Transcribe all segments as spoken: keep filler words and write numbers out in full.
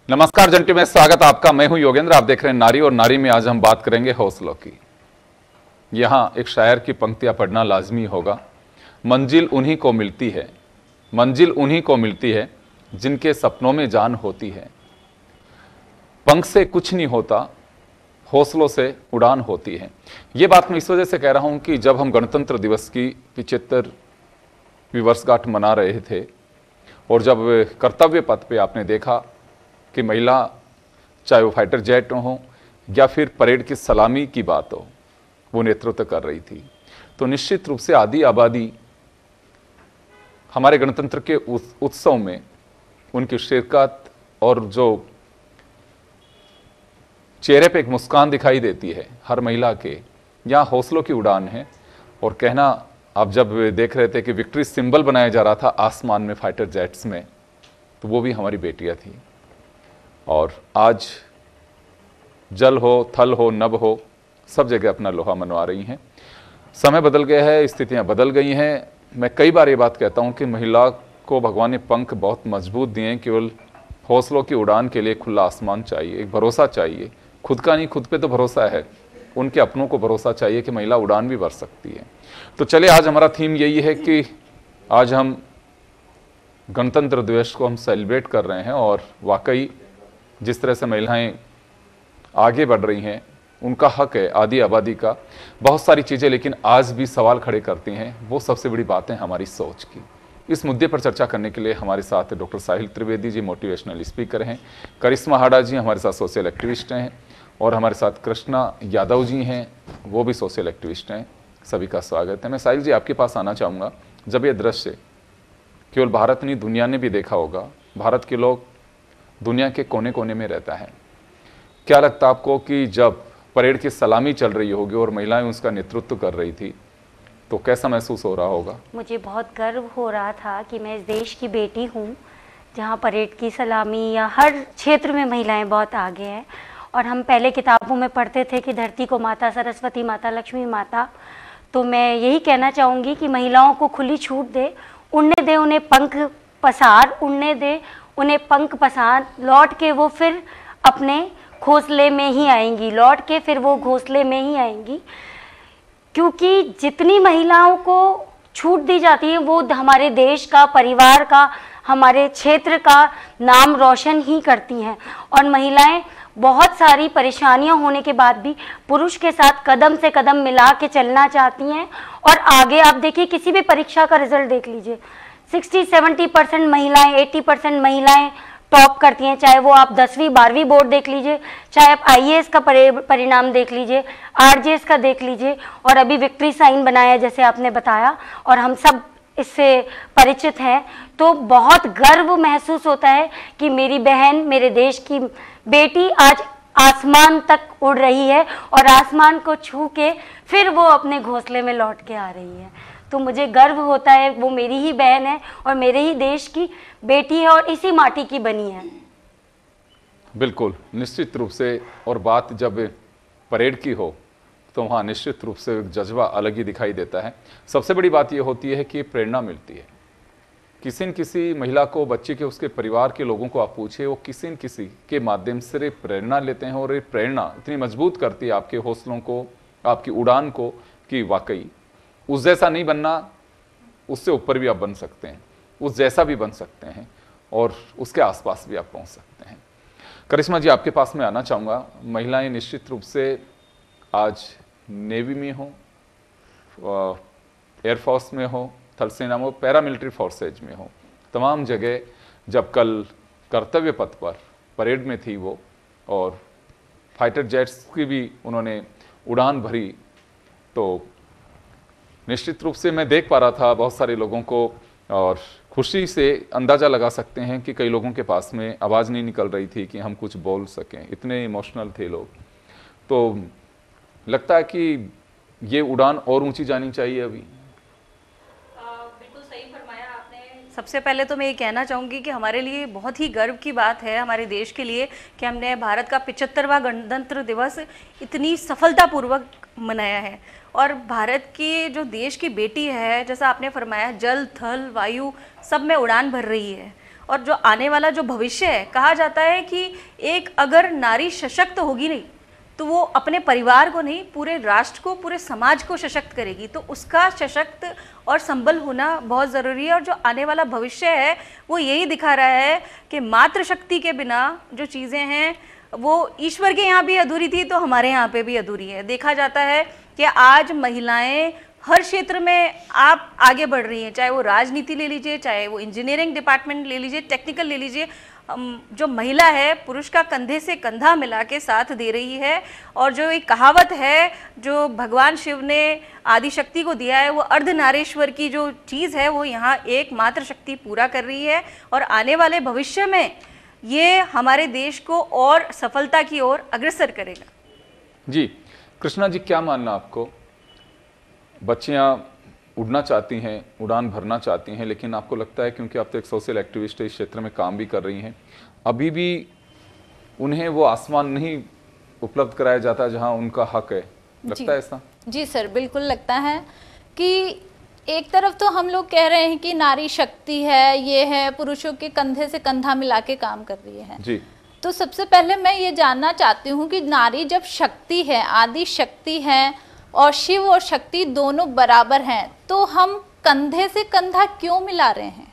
नमस्कार जंटी में स्वागत आपका। मैं हूं योगेंद्र, आप देख रहे हैं नारी और नारी में। आज हम बात करेंगे हौसलों की। यहां एक शायर की पंक्तियां पढ़ना लाजमी होगा। मंजिल उन्हीं को मिलती है, मंजिल उन्हीं को मिलती है जिनके सपनों में जान होती है। पंख से कुछ नहीं होता, हौसलों से उड़ान होती है। ये बात मैं इस वजह से कह रहा हूं कि जब हम गणतंत्र दिवस की पिछहत्तरवीं वर्षगांठ मना रहे थे और जब कर्तव्य पथ पे आपने देखा कि महिला, चाहे वो फाइटर जेट हो या फिर परेड की सलामी की बात हो, वो नेतृत्व कर रही थी, तो निश्चित रूप से आधी आबादी हमारे गणतंत्र के उत्सव में उनकी शिरकत और जो चेहरे पे एक मुस्कान दिखाई देती है हर महिला के, यहाँ हौसलों की उड़ान है। और कहना, आप जब देख रहे थे कि विक्ट्री सिंबल बनाया जा रहा था आसमान में फाइटर जेट्स में, तो वो भी हमारी बेटियां थी। और आज जल हो, थल हो, नभ हो, सब जगह अपना लोहा मनवा रही हैं। समय बदल गया है, स्थितियां बदल गई हैं। मैं कई बार ये बात कहता हूं कि महिला को भगवान ने पंख बहुत मजबूत दिए हैं। केवल हौसलों की उड़ान के लिए खुला आसमान चाहिए, एक भरोसा चाहिए। खुद का नहीं, खुद पे तो भरोसा है, उनके अपनों को भरोसा चाहिए कि महिला उड़ान भी भर सकती है। तो चलिए, आज हमारा थीम यही है कि आज हम गणतंत्र दिवस को हम सेलिब्रेट कर रहे हैं और वाकई जिस तरह से महिलाएं आगे बढ़ रही हैं, उनका हक है आधी आबादी का बहुत सारी चीज़ें, लेकिन आज भी सवाल खड़े करती हैं। वो सबसे बड़ी बात है हमारी सोच की। इस मुद्दे पर चर्चा करने के लिए हमारे साथ doctor Sahil Trivedi ji motivational speaker हैं, करिश्मा हाडा जी हमारे साथ सोशल एक्टिविस्ट हैं, और हमारे साथ कृष्णा यादव जी हैं, वो भी सोशल एक्टिविस्ट हैं। सभी का स्वागत है। मैं साहिल जी आपके पास आना चाहूँगा। जब ये दृश्य केवल भारत नहीं, दुनिया ने भी देखा होगा, भारत के लोग दुनिया के कोने कोने में रहता है, क्या लगता आपको कि जब परेड की सलामी चल रही होगी और महिलाएं उसका नेतृत्व कर रही थी, तो कैसा महसूस हो रहा होगा? मुझे बहुत गर्व हो रहा था कि मैं इस देश की बेटी हूँ जहाँ परेड की सलामी या हर क्षेत्र में महिलाएं बहुत आगे हैं। और हम पहले किताबों में पढ़ते थे कि धरती को माता सरस्वती माता, लक्ष्मी माता। तो मैं यही कहना चाहूँगी कि महिलाओं को खुली छूट दे, उड़ने दे, उन्हें पंख पसार, उड़ने दे, उन्हें पंख पसार, लौट के वो फिर अपने घोंसले में ही आएंगी, लौट के फिर वो घोंसले में ही आएंगी। क्योंकि जितनी महिलाओं को छूट दी जाती है वो हमारे देश का, परिवार का, हमारे क्षेत्र का नाम रोशन ही करती हैं। और महिलाएं बहुत सारी परेशानियां होने के बाद भी पुरुष के साथ कदम से कदम मिला के चलना चाहती हैं। और आगे आप देखिए, किसी भी परीक्षा का रिजल्ट देख लीजिए, सिक्सटी सेवेंटी परसेंट महिलाएं, एट्टी परसेंट महिलाएं टॉप करती हैं। चाहे वो आप दसवीं बारहवीं बोर्ड देख लीजिए, चाहे आप आई ए एस का परिणाम देख लीजिए, आर जे एस का देख लीजिए, और अभी विक्ट्री साइन बनाया जैसे आपने बताया, और हम सब इससे परिचित हैं। तो बहुत गर्व महसूस होता है कि मेरी बहन, मेरे देश की बेटी आज आसमान तक उड़ रही है और आसमान को छू के फिर वो अपने घोंसले में लौट के आ रही है। तो मुझे गर्व होता है, वो मेरी ही बहन है और मेरे ही देश की बेटी है और इसी माटी की बनी है। बिल्कुल, निश्चित रूप से। और बात जब परेड की हो तो वहाँ निश्चित रूप से जज्बा अलग ही दिखाई देता है। सबसे बड़ी बात ये होती है कि प्रेरणा मिलती है। किसी न किसी महिला को, बच्चे के, उसके परिवार के लोगों को आप पूछिए, वो किसी न किसी के माध्यम से प्रेरणा लेते हैं और ये प्रेरणा इतनी मजबूत करती है आपके हौसलों को, आपकी उड़ान को, कि वाकई उस जैसा नहीं बनना, उससे ऊपर भी आप बन सकते हैं, उस जैसा भी बन सकते हैं और उसके आसपास भी आप पहुंच सकते हैं। करिश्मा जी आपके पास में आना चाहूँगा। महिलाएं निश्चित रूप से आज नेवी में हो, एयरफोर्स में हो, थल सेना में हो, पैरामिलिट्री फोर्सेज में हो, तमाम जगह जब कल कर्तव्य पथ पर परेड में थी वो, और फाइटर जेट्स की भी उन्होंने उड़ान भरी, तो निश्चित रूप से मैं देख पा रहा था बहुत सारे लोगों को, और खुशी से अंदाज़ा लगा सकते हैं कि कई लोगों के पास में आवाज़ नहीं निकल रही थी कि हम कुछ बोल सकें, इतने इमोशनल थे लोग। तो लगता है कि ये उड़ान और ऊंची जानी चाहिए अभी। बिल्कुल सही फरमाया आपने। सबसे पहले तो मैं ये कहना चाहूँगी कि हमारे लिए बहुत ही गर्व की बात है, हमारे देश के लिए, कि हमने भारत का पिचहत्तरवां गणतंत्र दिवस इतनी सफलतापूर्वक मनाया है। और भारत की जो देश की बेटी है, जैसा आपने फरमाया, जल, थल, वायु सब में उड़ान भर रही है। और जो आने वाला जो भविष्य है, कहा जाता है कि एक अगर नारी सशक्त होगी नहीं तो वो अपने परिवार को नहीं, पूरे राष्ट्र को, पूरे समाज को सशक्त करेगी। तो उसका सशक्त और संबल होना बहुत ज़रूरी है। और जो आने वाला भविष्य है वो यही दिखा रहा है कि मातृशक्ति के बिना जो चीज़ें हैं वो ईश्वर के यहाँ भी अधूरी थी तो हमारे यहाँ पे भी अधूरी है। देखा जाता है कि आज महिलाएं हर क्षेत्र में आप आगे बढ़ रही हैं, चाहे वो राजनीति ले लीजिए, चाहे वो इंजीनियरिंग डिपार्टमेंट ले लीजिए, टेक्निकल ले लीजिए। जो महिला है पुरुष का कंधे से कंधा मिला के साथ दे रही है। और जो एक कहावत है जो भगवान शिव ने आदिशक्ति को दिया है, वो अर्धनारीश्वर की जो चीज़ है वो यहाँ एक मात्र शक्ति पूरा कर रही है। और आने वाले भविष्य में ये हमारे देश को और सफलता की ओर अग्रसर करेगा। जी कृष्णा जी, क्या मानना आपको, बच्चियां उड़ना चाहती हैं, उड़ान भरना चाहती हैं, लेकिन आपको लगता है क्योंकि आप तो एक सोशल एक्टिविस्ट इस क्षेत्र में काम भी कर रही हैं, अभी भी उन्हें वो आसमान नहीं उपलब्ध कराया जाता जहां उनका हक है, लगता है ऐसा? जी सर, बिल्कुल लगता है कि एक तरफ तो हम लोग कह रहे हैं कि नारी शक्ति है, ये है, पुरुषों के कंधे से कंधा मिला के काम कर रही है जी। तो सबसे पहले मैं ये जानना चाहती हूँ कि नारी जब शक्ति है, आदि शक्ति है और शिव और शक्ति दोनों बराबर हैं, तो हम कंधे से कंधा क्यों मिला रहे हैं?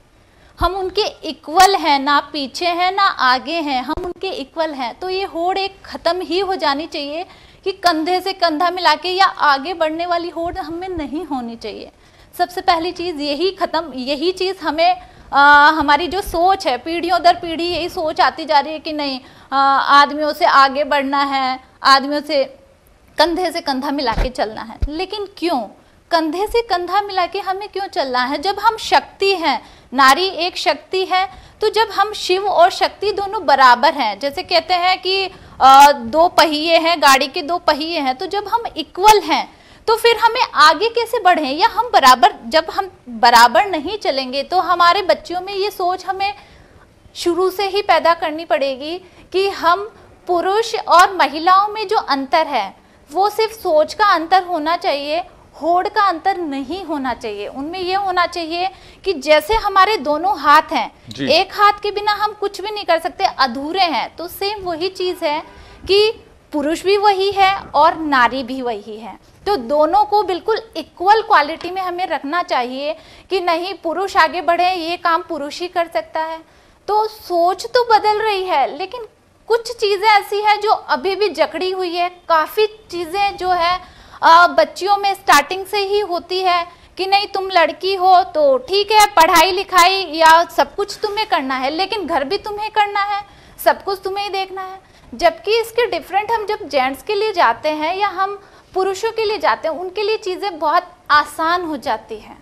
हम उनके इक्वल हैं, ना पीछे हैं ना आगे हैं, हम उनके इक्वल हैं। तो ये होड़ एक खत्म ही हो जानी चाहिए कि कंधे से कंधा मिला के या आगे बढ़ने वाली होड़ हमें नहीं होनी चाहिए। सबसे पहली चीज़ यही खत्म, यही चीज़ हमें आ, हमारी जो सोच है, पीढ़ियों दर पीढ़ी यही सोच आती जा रही है कि नहीं, आ, आदमियों से आगे बढ़ना है, आदमियों से कंधे से कंधा मिला के चलना है। लेकिन क्यों कंधे से कंधा मिला के हमें क्यों चलना है? जब हम शक्ति हैं, नारी एक शक्ति है, तो जब हम शिव और शक्ति दोनों बराबर हैं, जैसे कहते हैं कि आ, दो पहिए हैं, गाड़ी के दो पहिए हैं, तो जब हम इक्वल हैं तो फिर हमें आगे कैसे बढ़े? या हम बराबर, जब हम बराबर नहीं चलेंगे तो हमारे बच्चों में ये सोच हमें शुरू से ही पैदा करनी पड़ेगी कि हम पुरुष और महिलाओं में जो अंतर है वो सिर्फ सोच का अंतर होना चाहिए, होड़ का अंतर नहीं होना चाहिए। उनमें ये होना चाहिए कि जैसे हमारे दोनों हाथ हैं, एक हाथ के बिना हम कुछ भी नहीं कर सकते, अधूरे हैं, तो सेम वही चीज है कि पुरुष भी वही है और नारी भी वही है। तो दोनों को बिल्कुल इक्वल क्वालिटी में हमें रखना चाहिए कि नहीं पुरुष आगे बढ़े, ये काम पुरुष ही कर सकता है। तो सोच तो बदल रही है, लेकिन कुछ चीज़ें ऐसी हैं जो अभी भी जकड़ी हुई है। काफ़ी चीज़ें जो है आ, बच्चियों में स्टार्टिंग से ही होती है कि नहीं तुम लड़की हो तो ठीक है, पढ़ाई लिखाई या सब कुछ तुम्हें करना है, लेकिन घर भी तुम्हें करना है, सब कुछ तुम्हें ही देखना है। जबकि इसके डिफरेंट हम जब जेंट्स के लिए जाते हैं या हम पुरुषों के लिए जाते हैं, उनके लिए चीज़ें बहुत आसान हो जाती हैं।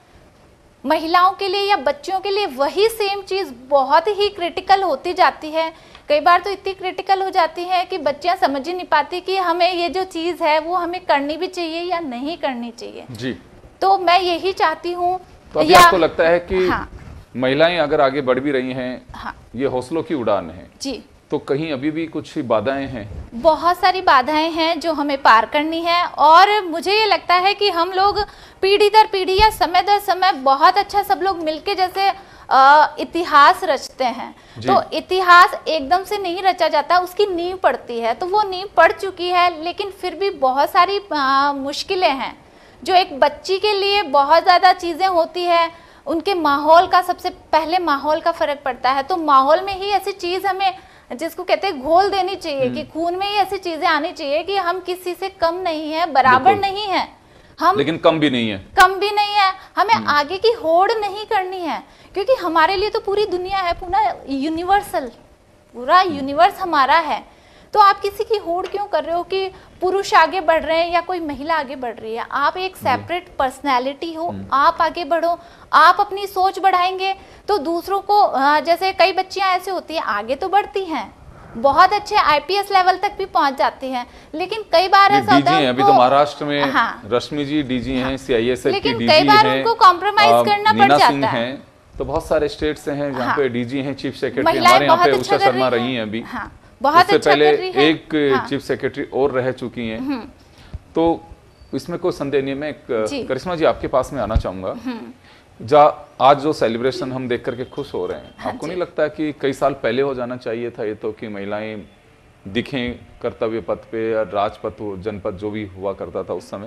महिलाओं के लिए या बच्चियों के लिए वही सेम चीज़ बहुत ही क्रिटिकल होती जाती है। कई बार तो इतनी क्रिटिकल हो जाती है कि बच्चियां समझ ही नहीं पाती कि हमें ये जो चीज़ है वो हमें करनी भी चाहिए या नहीं करनी चाहिए जी। तो मैं यही चाहती हूँ। तो अभी आपको लगता है कि हाँ, महिलाएं अगर आगे बढ़ भी रही हैं, हाँ, ये हौसलों की उड़ान है जी, तो कहीं अभी भी कुछ बाधाएं हैं? बहुत सारी बाधाएं हैं जो हमें पार करनी है। और मुझे ये लगता है कि हम लोग पीढ़ी दर पीढ़ी या समय दर समय बहुत अच्छा सब लोग मिलके जैसे आ, इतिहास रचते हैं, तो इतिहास एकदम से नहीं रचा जाता, उसकी नींव पड़ती है। तो वो नींव पड़ चुकी है, लेकिन फिर भी बहुत सारी मुश्किलें हैं जो एक बच्ची के लिए बहुत ज़्यादा चीज़ें होती है। उनके माहौल का, सबसे पहले माहौल का फ़र्क पड़ता है। तो माहौल में ही ऐसी चीज़ हमें, जिसको कहते हैं घोल देनी चाहिए, कि खून में ही ऐसी चीजें आनी चाहिए कि हम किसी से कम नहीं है, बराबर नहीं है, हम लेकिन कम भी नहीं है, कम भी नहीं है। हमें आगे की होड़ नहीं करनी है, क्योंकि हमारे लिए तो पूरी दुनिया है, पूरा यूनिवर्सल, पूरा यूनिवर्स हमारा है। तो आप किसी की होड़ क्यों कर रहे हो कि पुरुष आगे बढ़ रहे हैं या कोई महिला आगे बढ़ रही है? आप एक सेपरेट पर्सनैलिटी हो, आप आगे बढ़ो, आप अपनी सोच बढ़ाएंगे तो दूसरों को, जैसे कई बच्चियां ऐसे होती हैं आगे तो बढ़ती हैं, बहुत अच्छे आईपीएस लेवल तक भी पहुंच जाती हैं, लेकिन कई बार ऐसा होता है, अभी तो महाराष्ट्र में हाँ, रश्मि जी डीजी हैं, सीआईएसएफ की डीजी हैं, कई बार उनको कॉम्प्रोमाइज करना पड़ जाता है। तो बहुत सारे स्टेट्स हैं जहाँ पे डीजी हैं, चीफ सेक्रेटरी हमारे यहाँ पे उषा शर्मा रही हैं अभी, बहुत अच्छा पहले एक हाँ। चीफ सेक्रेटरी और रह चुकी हैं, तो इसमें कोई संदेह नहीं है। मैं करिश्मा जी आपके पास में आना चाहूंगा जा आज जो सेलिब्रेशन हम देख करके खुश हो रहे हैं, हाँ आपको नहीं लगता कि कई साल पहले हो जाना चाहिए था ये तो, कि महिलाएं दिखें कर्तव्य पथ पे या राजपथ जनपद जो भी हुआ करता था उस समय,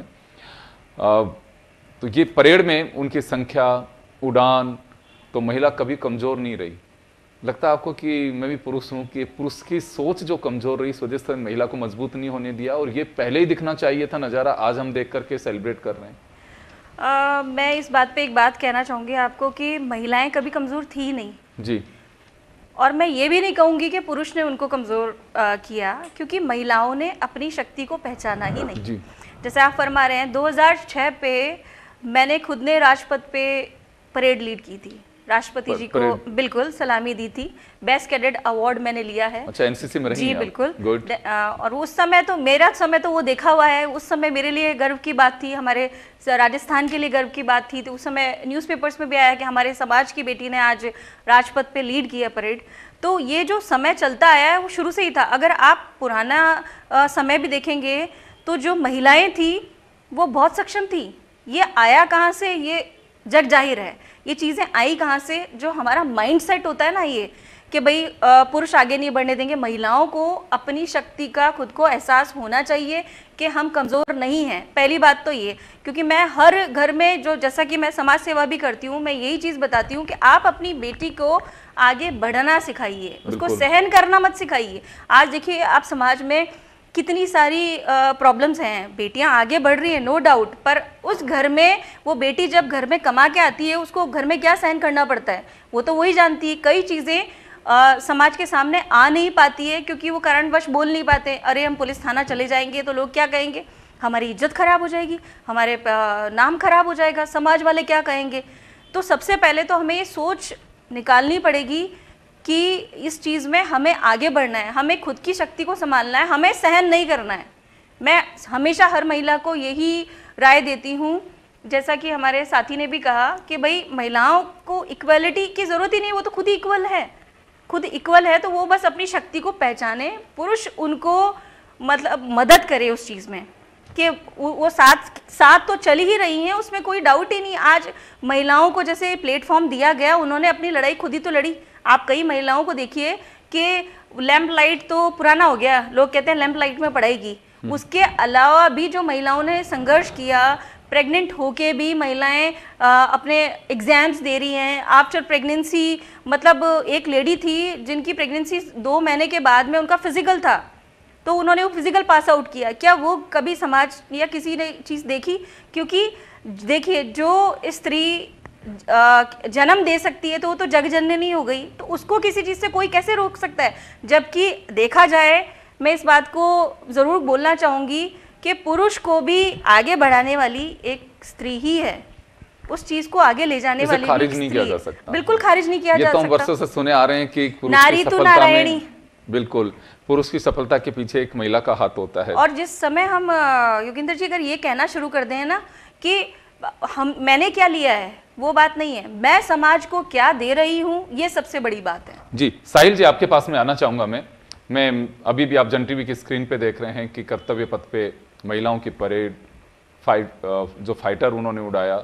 आ, तो ये परेड में उनकी संख्या, उड़ान, तो महिला कभी कमजोर नहीं रही। लगता है आपको कि मैं भी पुरुष हूँ कि पुरुष की सोच जो कमजोर रही इस वजह से महिला को मजबूत नहीं होने दिया, और ये पहले ही दिखना चाहिए था नज़ारा, आज हम देख करके सेलिब्रेट कर रहे हैं? आ, मैं इस बात पे एक बात कहना चाहूँगी आपको कि महिलाएं कभी कमज़ोर थी नहीं जी, और मैं ये भी नहीं कहूँगी कि पुरुष ने उनको कमज़ोर किया, क्योंकि महिलाओं ने अपनी शक्ति को पहचाना ही नहीं जी। जैसे आप फरमा रहे हैं, दो हज़ार छह पे मैंने खुद ने राजपथ पे परेड लीड की थी, राष्ट्रपति जी को बिल्कुल सलामी दी थी, बेस्ट कैडेट अवार्ड मैंने लिया है। अच्छा, एनसीसी में रही जी हैं बिल्कुल। गुड। और उस समय तो मेरा समय तो वो देखा हुआ है, उस समय मेरे लिए गर्व की बात थी, हमारे राजस्थान के लिए गर्व की बात थी। तो उस समय न्यूज़पेपर्स में भी आया कि हमारे समाज की बेटी ने आज राजपथ पे लीड किया परेड। तो ये जो समय चलता आया है वो शुरू से ही था। अगर आप पुराना आ, समय भी देखेंगे तो जो महिलाएं थी वो बहुत सक्षम थी। ये आया कहाँ से, ये जग जाहिर है। ये चीज़ें आई कहाँ से, जो हमारा माइंड सेट होता है ना, ये कि भाई पुरुष आगे नहीं बढ़ने देंगे। महिलाओं को अपनी शक्ति का खुद को एहसास होना चाहिए कि हम कमज़ोर नहीं हैं, पहली बात तो ये। क्योंकि मैं हर घर में जो, जैसा कि मैं समाज सेवा भी करती हूँ, मैं यही चीज़ बताती हूँ कि आप अपनी बेटी को आगे बढ़ना सिखाइए, उसको सहन करना मत सिखाइए। आज देखिए आप समाज में कितनी सारी प्रॉब्लम्स हैं, बेटियां आगे बढ़ रही हैं नो डाउट, पर उस घर में वो बेटी जब घर में कमा के आती है उसको घर में क्या सहन करना पड़ता है वो तो वही जानती है। कई चीज़ें समाज के सामने आ नहीं पाती है क्योंकि वो कारणवश बोल नहीं पाते। अरे हम पुलिस थाना चले जाएंगे तो लोग क्या कहेंगे, हमारी इज्जत खराब हो जाएगी, हमारे नाम खराब हो जाएगा, समाज वाले क्या कहेंगे। तो सबसे पहले तो हमें ये सोच निकालनी पड़ेगी कि इस चीज़ में हमें आगे बढ़ना है, हमें खुद की शक्ति को संभालना है, हमें सहन नहीं करना है। मैं हमेशा हर महिला को यही राय देती हूँ, जैसा कि हमारे साथी ने भी कहा कि भाई महिलाओं को इक्वलिटी की ज़रूरत ही नहीं, वो तो खुद ही इक्वल है, खुद इक्वल है। तो वो बस अपनी शक्ति को पहचाने, पुरुष उनको मतलब मदद करे उस चीज़ में कि वो साथ साथ तो चल ही रही हैं, उसमें कोई डाउट ही नहीं। आज महिलाओं को जैसे प्लेटफॉर्म दिया गया, उन्होंने अपनी लड़ाई खुद ही तो लड़ी। आप कई महिलाओं को देखिए कि लैंप लाइट तो पुराना हो गया, लोग कहते हैं लैंप लाइट में पढ़ाएगी, उसके अलावा भी जो महिलाओं ने संघर्ष किया, प्रेग्नेंट होके भी महिलाएं आ, अपने एग्ज़ाम्स दे रही हैं। आफ्टर प्रेगनेंसी, मतलब एक लेडी थी जिनकी प्रेगनेंसी दो महीने के बाद में उनका फिजिकल था, तो उन्होंने वो फिजिकल पास आउट किया। क्या वो कभी समाज या किसी ने चीज़ देखी? क्योंकि देखिए जो स्त्री जन्म दे सकती है तो वो तो जग जननी हो गई, तो उसको किसी चीज़ से कोई कैसे रोक सकता है। जबकि देखा जाए, मैं इस बात को ज़रूर बोलना चाहूँगी कि पुरुष को भी आगे बढ़ाने वाली एक स्त्री ही है, उस चीज़ को आगे ले जाने वाली खारिज नहीं किया जा सकता, बिल्कुल खारिज नहीं किया जा सकता। ये तो हम वर्षों से सुने आ रहे हैं कि नारी तो नारायणी, बिल्कुल पुरुष की सफलता के पीछे एक महिला का हाथ होता है। और जिस समय हम योगेंद्र जी अगर ये कहना शुरू कर दें ना कि हम मैंने क्या लिया है, वो बात नहीं है, मैं समाज को क्या दे रही हूँ, ये सबसे बड़ी बात है। जी साहिल जी, आपके पास में आना चाहूंगा मैं मैं अभी भी आप जन टीवी की स्क्रीन पे देख रहे हैं कि कर्तव्य पथ पे महिलाओं की परेड, फाइट जो फाइटर उन्होंने उड़ाया,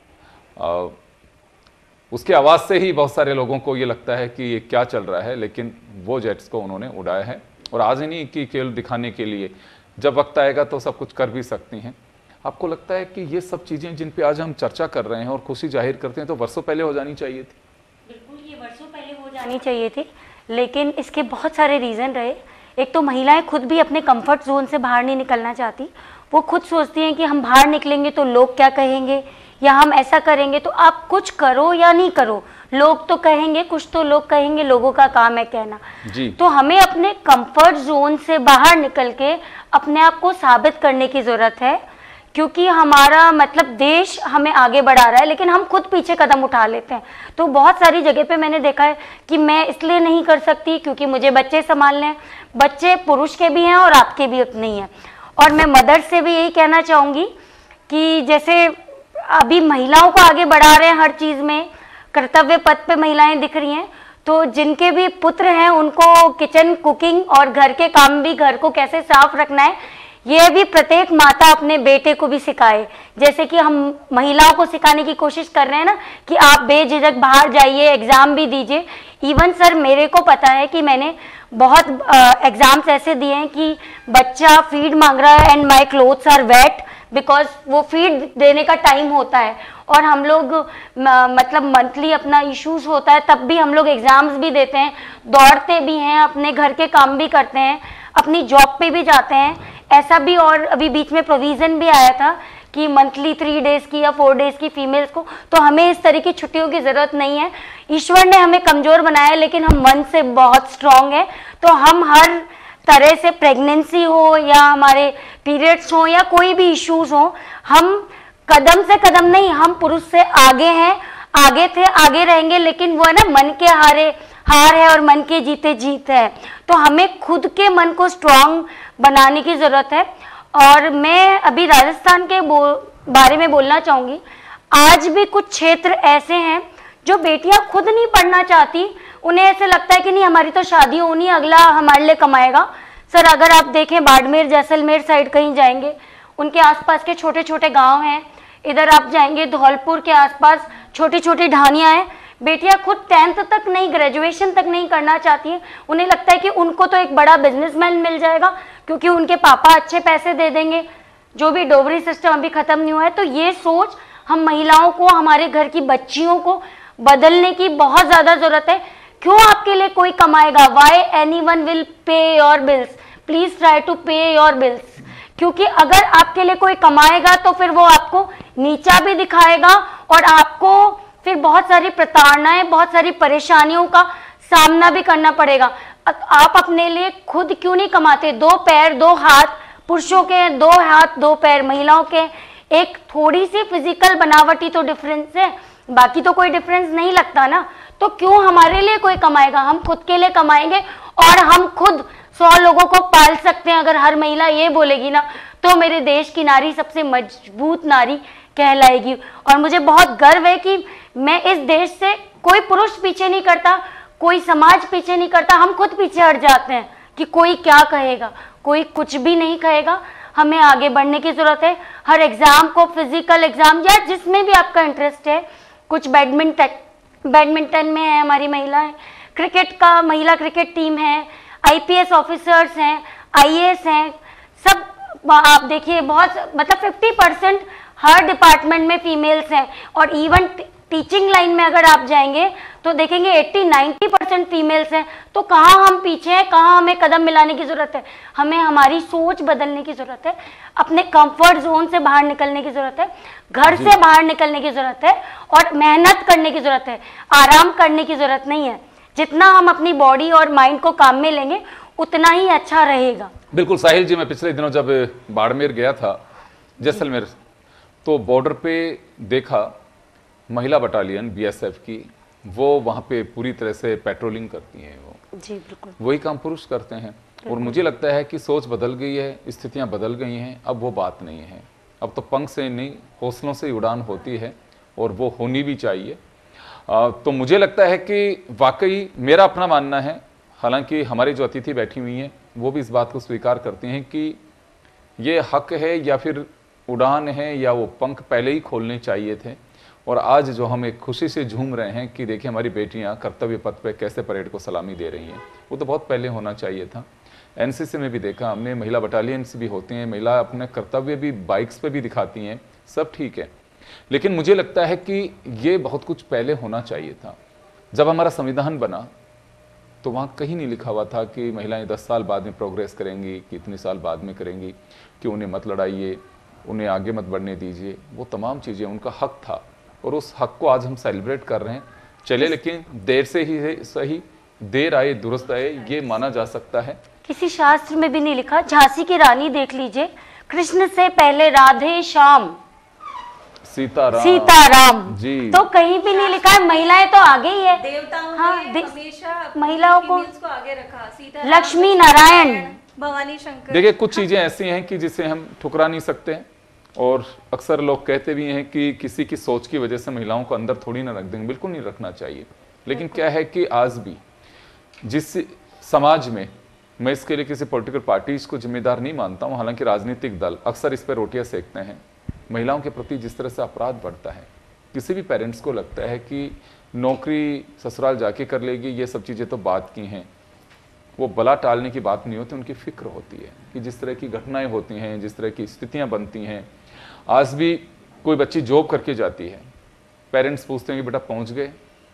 उसकी आवाज़ से ही बहुत सारे लोगों को ये लगता है कि ये क्या चल रहा है, लेकिन वो जेट्स को उन्होंने उड़ाया है। और आज ही नहीं कि केवल दिखाने के लिए, जब वक्त आएगा तो सब कुछ कर भी सकती हैं। आपको लगता है कि ये सब चीज़ें जिन पे आज हम चर्चा कर रहे हैं और खुशी जाहिर करते हैं, तो वर्षों पहले हो जानी चाहिए थी? बिल्कुल, ये वर्षों पहले हो जानी चाहिए थी, लेकिन इसके बहुत सारे रीज़न रहे। एक तो महिलाएं खुद भी अपने कंफर्ट जोन से बाहर नहीं निकलना चाहती। वो खुद सोचती हैं कि हम बाहर निकलेंगे तो लोग क्या कहेंगे, या हम ऐसा करेंगे। तो आप कुछ करो या नहीं करो, लोग तो कहेंगे, कुछ तो लोग कहेंगे, लोगों का काम है कहना जी। तो हमें अपने कंफर्ट जोन से बाहर निकल के अपने आप को साबित करने की ज़रूरत है, क्योंकि हमारा मतलब देश हमें आगे बढ़ा रहा है, लेकिन हम खुद पीछे कदम उठा लेते हैं। तो बहुत सारी जगह पे मैंने देखा है कि मैं इसलिए नहीं कर सकती क्योंकि मुझे बच्चे संभालने हैं। बच्चे पुरुष के भी हैं और आपके भी नहीं हैं। और मैं मदर से भी यही कहना चाहूँगी कि जैसे अभी महिलाओं को आगे बढ़ा रहे हैं हर चीज़ में, कर्तव्य पथ पे महिलाएं दिख रही हैं, तो जिनके भी पुत्र हैं उनको किचन, कुकिंग और घर के काम भी, घर को कैसे साफ रखना है, ये भी प्रत्येक माता अपने बेटे को भी सिखाए, जैसे कि हम महिलाओं को सिखाने की कोशिश कर रहे हैं ना कि आप बेझिझक बाहर जाइए, एग्जाम भी दीजिए। इवन सर मेरे को पता है कि मैंने बहुत एग्जाम्स ऐसे दिए हैं कि बच्चा फीड मांग रहा है and my clothes are wet, because वो फीड देने का टाइम होता है और हम लोग मतलब मंथली अपना इश्यूज होता है, तब भी हम लोग एग्जाम्स भी देते हैं, दौड़ते भी हैं, अपने घर के काम भी करते हैं, अपनी जॉब पे भी जाते हैं। ऐसा भी, और अभी बीच में प्रोविजन भी आया था कि मंथली थ्री डेज की या फोर डेज की फीमेल्स को, तो हमें इस तरह की छुट्टियों की ज़रूरत नहीं है। ईश्वर ने हमें कमज़ोर बनाया है लेकिन हम मन से बहुत स्ट्रांग है, तो हम हर तरह से प्रेगनेंसी हो या हमारे पीरियड्स हो या कोई भी इश्यूज हो, हम कदम से कदम नहीं, हम पुरुष से आगे हैं, आगे थे, आगे रहेंगे, लेकिन वो है ना मन के हारे हार है और मन के जीते जीत है। तो हमें खुद के मन को स्ट्रांग बनाने की ज़रूरत है। और मैं अभी राजस्थान के बारे में बोलना चाहूँगी। आज भी कुछ क्षेत्र ऐसे हैं जो बेटियां खुद नहीं पढ़ना चाहती, उन्हें ऐसे लगता है कि नहीं हमारी तो शादी होनी है, अगला हमारे लिए कमाएगा। सर अगर आप देखें बाड़मेर जैसलमेर साइड कहीं जाएंगे, उनके आसपास के छोटे छोटे गांव हैं, इधर आप जाएंगे धौलपुर के आसपास छोटी छोटी ढानियाँ हैं, बेटियां खुद टेंथ तक नहीं, ग्रेजुएशन तक नहीं करना चाहती हैं। उन्हें लगता है कि उनको तो एक बड़ा बिजनेसमैन मिल जाएगा क्योंकि उनके पापा अच्छे पैसे दे देंगे, जो भी डोगरी सिस्टम अभी खत्म नहीं हुआ है। तो ये सोच हम महिलाओं को, हमारे घर की बच्चियों को बदलने की बहुत ज़्यादा ज़रूरत है। क्यों आपके लिए कोई कमाएगा? Why anyone will pay your bills, please try to pay your bills. क्योंकि अगर आपके लिए कोई कमाएगा तो फिर वो आपको नीचा भी दिखाएगा और आपको फिर बहुत सारी प्रताड़नाएं, बहुत सारी परेशानियों का सामना भी करना पड़ेगा। आप अपने लिए खुद क्यों नहीं कमाते? दो पैर दो हाथ पुरुषों के, दो हाथ दो पैर महिलाओं के, एक थोड़ी सी फिजिकल बनावटी तो डिफरेंस है, बाकी तो कोई डिफरेंस नहीं लगता ना। तो क्यों हमारे लिए कोई कमाएगा? हम खुद के लिए कमाएंगे और हम खुद सौ लोगों को पाल सकते हैं। अगर हर महिला ये बोलेगी ना तो मेरे देश की नारी सबसे मजबूत नारी कहलाएगी। और मुझे बहुत गर्व है कि मैं इस देश से, कोई पुरुष पीछे नहीं करता, कोई समाज पीछे नहीं करता, हम खुद पीछे हट जाते हैं कि कोई क्या कहेगा, कोई कुछ भी नहीं कहेगा। हमें आगे बढ़ने की ज़रूरत है। हर एग्ज़ाम को, फिजिकल एग्ज़ाम या जिसमें भी आपका इंटरेस्ट है, कुछ बैडमिंटन बैडमिंटन में है हमारी महिलाएं, क्रिकेट का महिला क्रिकेट टीम है, आईपीएस ऑफिसर्स हैं, आईएएस हैं, सब आप देखिए बहुत मतलब फिफ्टी परसेंट हर डिपार्टमेंट में फीमेल्स हैं। और इवन टीचिंग लाइन में अगर आप जाएंगे तो देखेंगे अस्सी नब्बे परसेंट फीमेल्स हैं। तो कहाँ हम पीछे हैं, कहाँ हमें कदम मिलाने की ज़रूरत है? हमें हमारी सोच बदलने की ज़रूरत है, अपने कंफर्ट जोन से बाहर निकलने की ज़रूरत है, घर से बाहर निकलने की ज़रूरत है और मेहनत करने की ज़रूरत है, आराम करने की ज़रूरत नहीं है। जितना हम अपनी बॉडी और माइंड को काम में लेंगे उतना ही अच्छा रहेगा। बिल्कुल साहिल जी, मैं पिछले दिनों जब बाड़मेर गया था, जैसलमेर, तो बॉर्डर पे देखा महिला बटालियन बीएसएफ की, वो वहाँ पे पूरी तरह से पेट्रोलिंग करती हैं। वो जी बिल्कुल वही काम पुरुष करते हैं। और मुझे लगता है कि सोच बदल गई है, स्थितियाँ बदल गई हैं। अब वो बात नहीं है, अब तो पंख से नहीं हौसलों से उड़ान होती है और वो होनी भी चाहिए। आ, तो मुझे लगता है कि वाकई मेरा अपना मानना है, हालांकि हमारी जो अतिथि बैठी हुई हैं वो भी इस बात को स्वीकार करती हैं कि ये हक है या फिर उड़ान है या वो पंख पहले ही खोलने चाहिए थे। और आज जो हम एक खुशी से झूम रहे हैं कि देखिए हमारी बेटियां कर्तव्य पथ पे कैसे परेड को सलामी दे रही हैं, वो तो बहुत पहले होना चाहिए था। एनसीसी में भी देखा हमने, महिला बटालियंस भी होती हैं, महिला अपने कर्तव्य भी बाइक्स पे भी दिखाती हैं, सब ठीक है। लेकिन मुझे लगता है कि ये बहुत कुछ पहले होना चाहिए था। जब हमारा संविधान बना तो वहाँ कहीं नहीं लिखा हुआ था कि महिलाएं दस साल बाद में प्रोग्रेस करेंगी, कि इतने साल बाद में करेंगी, कि उन्हें मत लड़ाइए, उन्हें आगे मत बढ़ने दीजिए। वो तमाम चीज़ें उनका हक था और उस हक को आज हम सेलिब्रेट कर रहे हैं। चले, लेकिन देर से ही सही, देर आए दुरुस्त आए, ये माना जा सकता है। किसी शास्त्र में भी नहीं लिखा। झांसी की रानी देख लीजिए, कृष्ण से पहले राधे श्याम, सीताराम सीताराम जी, तो कहीं भी नहीं लिखा है। महिलाएं तो आगे ही है, देवताओं हाँ, ने हमेशा महिलाओं को, को आगे रखा। सीता, लक्ष्मी नारायण, भवानी शंकर। देखिए कुछ चीजें ऐसी हैं कि जिसे हम ठुकरा नहीं सकते। और अक्सर लोग कहते भी हैं कि किसी की सोच की वजह से महिलाओं को अंदर थोड़ी ना रख देंगे, बिल्कुल नहीं रखना चाहिए। लेकिन क्या है कि आज भी जिस समाज में मैं इसके लिए किसी पॉलिटिकल पार्टीज को जिम्मेदार नहीं मानता हूँ, हालांकि राजनीतिक दल अक्सर इस पर रोटियां सेकते हैं। महिलाओं के प्रति जिस तरह से अपराध बढ़ता है, किसी भी पेरेंट्स को लगता है कि नौकरी ससुराल जाके कर लेगी, ये सब चीज़ें तो बात की हैं। वो बला टालने की बात नहीं होती, उनकी फिक्र होती है कि जिस तरह की घटनाएं होती हैं, जिस तरह की स्थितियां बनती हैं। आज भी कोई बच्ची जॉब करके जाती है, पेरेंट्स पूछते हैं कि बेटा पहुंच गए।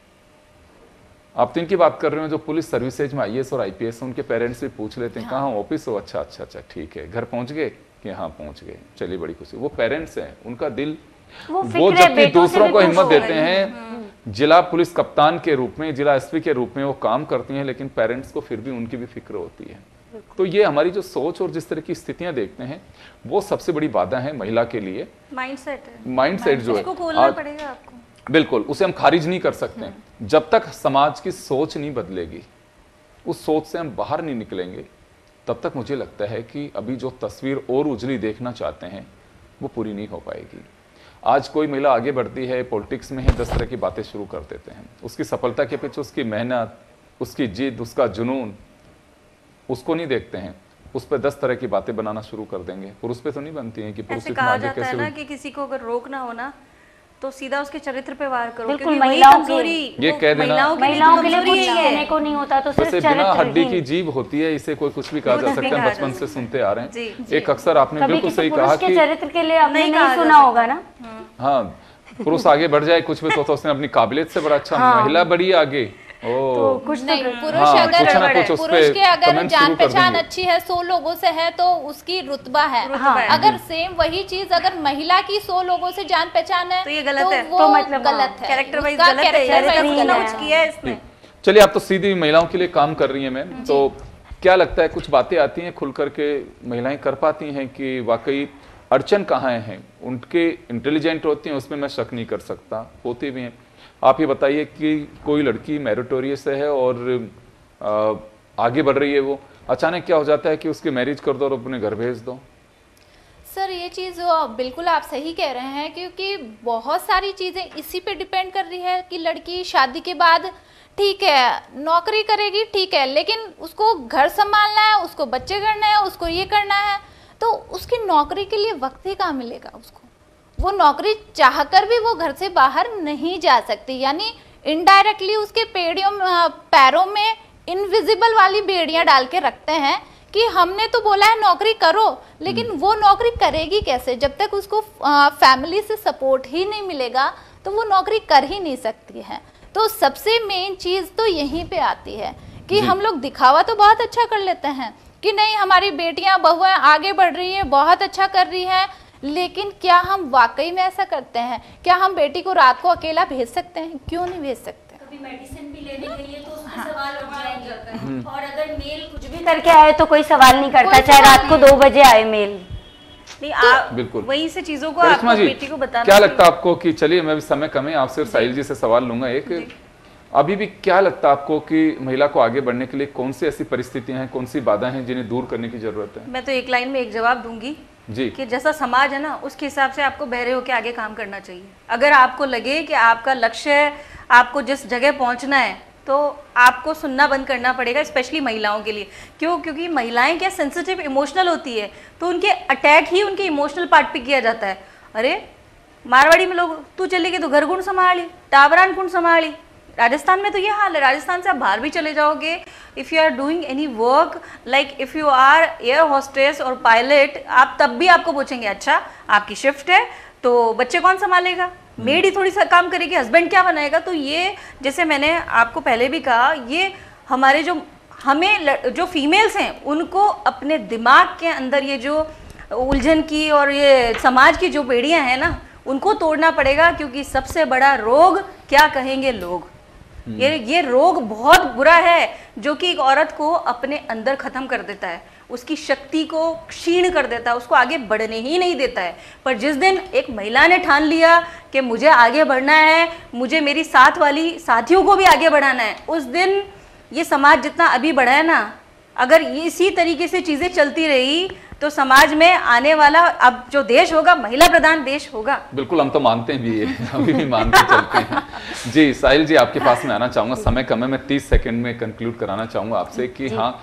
आप तो इनकी बात कर रहे हो जो पुलिस सर्विसेज में आई ए एस और आई पी एस, उनके पेरेंट्स भी पूछ लेते हैं कहाँ ऑफिस हो, अच्छा अच्छा अच्छा ठीक है, घर पहुंच गए कि हाँ पहुंच गए, चलिए बड़ी खुशी। वो पेरेंट्स हैं, उनका दिल वो, वो जबकि दूसरों को हिम्मत देते हैं, जिला पुलिस कप्तान के रूप में, जिला एस पी के रूप में वो काम करती हैं, लेकिन पेरेंट्स को फिर भी उनकी भी फिक्र होती है। तो ये हमारी जो सोच और जिस तरह की स्थितियां देखते हैं, वो सबसे बड़ी बाधा है महिला के लिए। माइंडसेट है, माइंडसेट जो है खोलना पड़ेगा आपको। बिल्कुल, उसे हम खारिज नहीं कर सकते जब तक समाज की सोच नहीं बदलेगी, उस सोच से हम बाहर नहीं निकलेंगे, तब तक मुझे लगता है कि अभी जो तस्वीर और उजली देखना चाहते हैं वो पूरी नहीं हो पाएगी। आज कोई महिला आगे बढ़ती है, पॉलिटिक्स में है, दस तरह की बातें शुरू कर देते हैं। उसकी सफलता के पीछे उसकी मेहनत, उसकी जिद, उसका जुनून, उसको नहीं देखते हैं। उस पर दस तरह की बातें बनाना शुरू कर देंगे। पुरुष पे तो नहीं बनती हैं कि पुरुष ऐसे कहा जाता है ना कि किसी को अगर रोकना हो ना तो सीधा उसके चरित्र पे वार करो, बिल्कुल महिलाओं की ये कह देना, महिलाओं के लिए कुछ कहने को नहीं होता, तो सिर्फ बिना हड्डी की जीभ होती है, इसे कोई कुछ भी कहा जा सकता है, बचपन से सुनते आ रहे हैं। एक अक्सर आपने बिल्कुल सही कहा कि चरित्र के लिए आपने नहीं सुना होगा ना। हाँ, पुरुष आगे बढ़ जाए कुछ भी तो उसने अपनी काबिलियत से बड़ा अच्छा, महिला बड़ी आगे। ओ, तो कुछ नहीं, पुरुष हाँ, अगर पुरुष के अगर जान पहचान अच्छी है, सौ लोगों से है तो उसकी रुतबा है। हाँ, अगर सेम वही चीज अगर महिला की सौ लोगों से जान पहचान है तो ये गलत तो है, वो तो मतलब गलत है, कैरेक्टर वाइज गलत है, कुछ किया है इसमें। चलिए, आप तो सीधी महिलाओं के लिए काम कर रही है मैम, तो क्या लगता है कुछ बातें आती हैं खुल करके महिलाएं कर पाती हैं कि वाकई अड़चन कहाँ है? उनके इंटेलिजेंट होती हैं, उसमें मैं शक नहीं कर सकता, होती भी हैं। आप ये बताइए कि कोई लड़की मेरिटोरियस है और आ, आगे बढ़ रही है, वो अचानक क्या हो जाता है कि उसकी मैरिज कर दो और अपने घर भेज दो? सर ये चीज़ बिल्कुल आप सही कह रहे हैं, क्योंकि बहुत सारी चीज़ें इसी पे डिपेंड कर रही है कि लड़की शादी के बाद ठीक है नौकरी करेगी, ठीक है, लेकिन उसको घर संभालना है, उसको बच्चे करना है, उसको ये करना है, तो उसकी नौकरी के लिए वक्त ही कहाँ मिलेगा उसको? वो नौकरी चाहकर भी वो घर से बाहर नहीं जा सकती, यानी इनडायरेक्टली उसके पेड़ियों पैरों में इनविजिबल वाली बेड़ियां डाल के रखते हैं कि हमने तो बोला है नौकरी करो, लेकिन वो नौकरी करेगी कैसे? जब तक उसको फैमिली से सपोर्ट ही नहीं मिलेगा तो वो नौकरी कर ही नहीं सकती है। तो सबसे मेन चीज़ तो यहीं पे आती है कि हम लोग दिखावा तो बहुत अच्छा कर लेते हैं कि नहीं हमारी बेटियां बहुएं आगे बढ़ रही हैं, बहुत अच्छा कर रही हैं, लेकिन क्या हम वाकई में ऐसा करते हैं? क्या हम बेटी को रात को अकेला भेज सकते हैं? क्यों नहीं भेज सकते? कभी मेडिसिन भी लेने के लिए तो उसमें हाँ। सवाल उठ जाएंगे, और अगर मेल कुछ भी करके आए तो कोई सवाल नहीं करता, चाहे रात को दो बजे आए मेल। नहीं, आप बिल्कुल वहीं से चीजों को आपको बेटी को बताना। क्या लगता है आपको कि चलिए मैं भी समय कम है, आपसे साहिल जी से सवाल लूंगा एक, अभी भी क्या लगता है आपको कि महिला को आगे बढ़ने के लिए कौन सी ऐसी परिस्थितियां हैं, कौन सी बाधाएं हैं जिन्हें दूर करने की जरूरत है? मैं तो एक लाइन में एक जवाब दूंगी जी, कि जैसा समाज है ना उसके हिसाब से आपको बहरे होकर आगे काम करना चाहिए। अगर आपको लगे कि आपका लक्ष्य है, आपको जिस जगह पहुंचना है, तो आपको सुनना बंद करना पड़ेगा, स्पेशली महिलाओं के लिए। क्यों? क्योंकि महिलाएं क्या सेंसिटिव इमोशनल होती है, तो उनके अटैक ही उनके इमोशनल पार्ट पे किया जाता है। अरे मारवाड़ी में लोग तू चलेगी तो घर कौन संभाली, टावरान कौन संभाली। राजस्थान में तो ये हाल है, राजस्थान से आप बाहर भी चले जाओगे, if you are doing any work like if you are air hostess और पायलट, आप तब भी आपको पूछेंगे अच्छा आपकी शिफ्ट है तो बच्चे कौन संभालेगा, मेड ही थोड़ी सा काम करेगी, हस्बैंड क्या बनाएगा। तो ये जैसे मैंने आपको पहले भी कहा, ये हमारे जो हमें जो फीमेल्स हैं उनको अपने दिमाग के अंदर ये जो उलझन की और ये समाज की जो बेड़ियां हैं ना उनको तोड़ना पड़ेगा, क्योंकि सबसे बड़ा रोग क्या कहेंगे लोग, ये ये रोग बहुत बुरा है जो कि एक औरत को अपने अंदर खत्म कर देता है, उसकी शक्ति को क्षीण कर देता है, उसको आगे बढ़ने ही नहीं देता है। पर जिस दिन एक महिला ने ठान लिया कि मुझे आगे बढ़ना है, मुझे मेरी साथ वाली साथियों को भी आगे बढ़ाना है, उस दिन ये समाज जितना अभी बढ़ा है ना, अगर इसी तरीके से चीज़ें चलती रही तो समाज में आने वाला अब जो देश होगा महिला प्रधान देश होगा। बिल्कुल, हम तो मानते हैं भी ये, अभी भी मानते चलते हैं। जी साहिल जी, आपके पास में आना चाहूंगा, समय कम है, मैं तीस सेकंड में कंक्लूड कराना चाहूंगा आपसे कि हाँ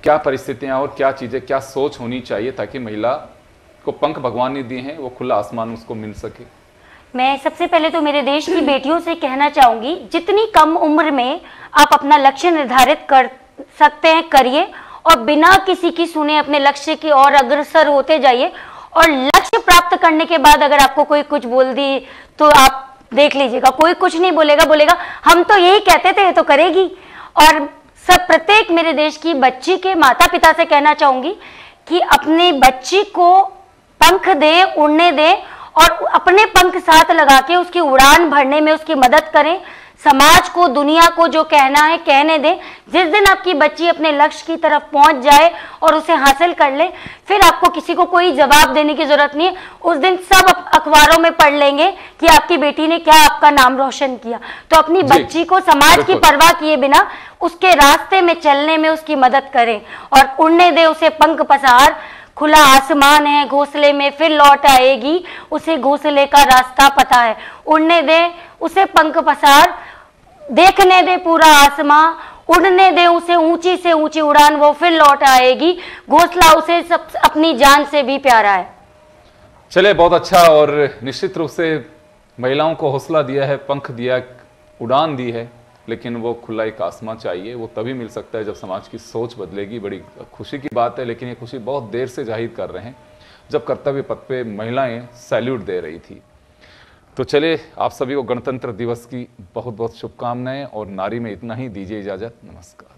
क्या परिस्थितियां और क्या चीजें, क्या सोच होनी चाहिए ताकि महिला को पंख भगवान ने दिए हैं, वो खुला आसमान उसको मिल सके? मैं सबसे पहले तो मेरे देश की बेटियों से कहना चाहूंगी, जितनी कम उम्र में आप अपना लक्ष्य निर्धारित कर सकते हैं करिए, और बिना किसी की सुने अपने लक्ष्य की ओर अग्रसर होते जाइए। और लक्ष्य प्राप्त करने के बाद अगर आपको कोई कुछ बोल दी तो आप देख लीजिएगा, कोई कुछ नहीं बोलेगा, बोलेगा हम तो यही कहते थे, ये तो करेगी। और सब प्रत्येक मेरे देश की बच्ची के माता पिता से कहना चाहूंगी कि अपनी बच्ची को पंख दे, उड़ने दे, और अपने पंख साथ लगा के उसकी उड़ान भरने में उसकी मदद करें। समाज को, दुनिया को जो कहना है कहने दें। जिस दिन आपकी बच्ची अपने लक्ष्य की तरफ पहुंच जाए और उसे हासिल कर ले, फिर आपको किसी को कोई जवाब देने की जरूरत नहीं है। उस दिन सब अखबारों में पढ़ लेंगे कि आपकी बेटी ने क्या आपका नाम रोशन किया। तो अपनी बच्ची को समाज की परवाह किए बिना उसके रास्ते में चलने में उसकी मदद करें और उड़ने दे उसे पंख पसार। खुला आसमान है, घोंसले में फिर लौट आएगी, उसे घोंसले का रास्ता पता है। उड़ने दे उसे पंख पसार, देखने दे पूरा आसमां, उड़ने दे उसे ऊंची से ऊंची उड़ान, वो फिर लौट आएगी। घोंसला उसे सब अपनी जान से भी प्यारा है। चले, बहुत अच्छा। और निश्चित रूप से महिलाओं को हौसला दिया है, पंख दिया, उड़ान दी है, लेकिन वो खुला एक आसमां चाहिए। वो तभी मिल सकता है जब समाज की सोच बदलेगी। बड़ी खुशी की बात है, लेकिन ये खुशी बहुत देर से जाहिर कर रहे हैं जब कर्तव्य पथ पे महिलाएं सैल्यूट दे रही थी। तो चले, आप सभी को गणतंत्र दिवस की बहुत बहुत शुभकामनाएं, और नारी में इतना ही। दीजिए इजाजत, नमस्कार।